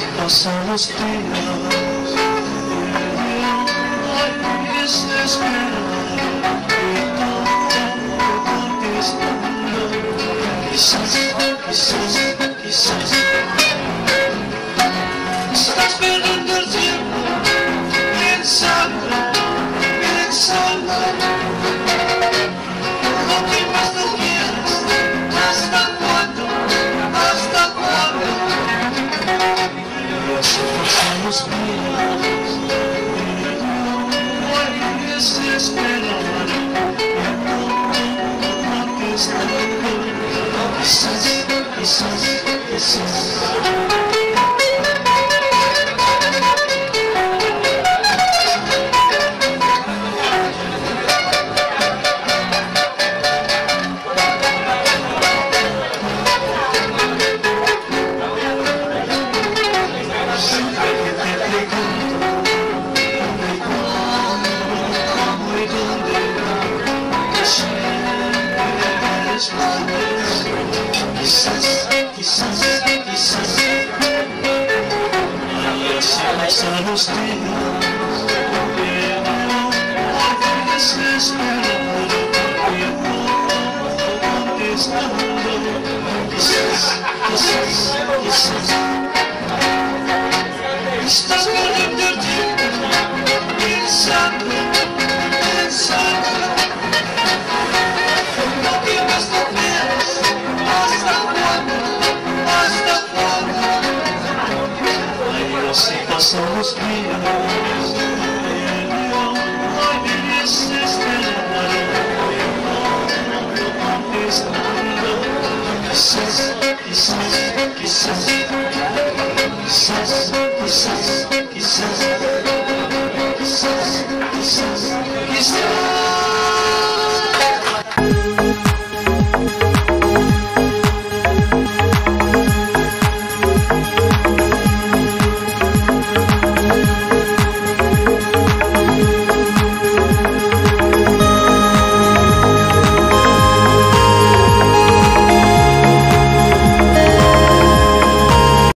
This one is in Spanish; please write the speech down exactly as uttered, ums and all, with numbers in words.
pasan los días, ay, es desesperado, y todo conquistando. Quizás, quizás, quizás estás perdiendo el tiempo, pensando, pensando lo que más no quieres. ¿Hasta cuándo? ¿Hasta cuándo? Y así pasan los días, ay, desesperado, y todo conquistando. Quizás, quizás, quizás Quizás, quizás, quizás, y así pasan los días, ay, desesperado, y todo conquistando. Quizás, quizás, quizás estás perdiendo el tiempo, pensando, pensando lo que más no quieres. ¿Hasta cuándo? ¿Hasta cuándo? Ay, así pasan los días, ay, desesperado, todo conquistando. Quizás, quizás, quizás, quizás, quizás, quizás, quizás, quizás, quizás.